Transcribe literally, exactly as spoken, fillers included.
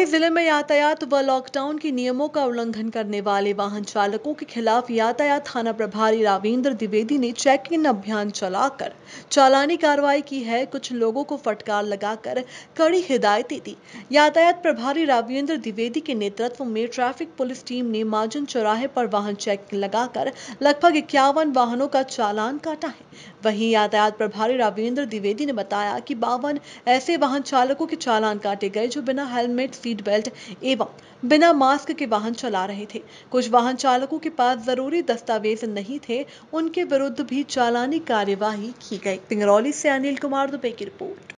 सिंगरौली जिले में यातायात व लॉकडाउन के नियमों का उल्लंघन करने वाले वाहन चालकों के खिलाफ यातायात थाना प्रभारी राविंद्र द्विवेदी ने चेक इन अभियान चलाकर चालानी कार्रवाई की है। कुछ लोगों को फटकार लगाकर कड़ी हिदायतें दी। यातायात प्रभारी राविंद्र द्विवेदी के नेतृत्व में ट्रैफिक पुलिस टीम ने माजन चौराहे पर वाहन चेक लगाकर लगभग इक्यावन वाहनों का चालान काटा है। वहीं यातायात प्रभारी राविंद्र द्विवेदी ने बताया कि बावन ऐसे वाहन चालकों के चालान काटे गए जो बिना हेलमेट, सीट बेल्ट एवं बिना मास्क के वाहन चला रहे थे। कुछ वाहन चालकों के पास जरूरी दस्तावेज नहीं थे, उनके विरुद्ध भी चालानी कार्यवाही की गई। सिंगरौली से अनिल कुमार दुबे की रिपोर्ट।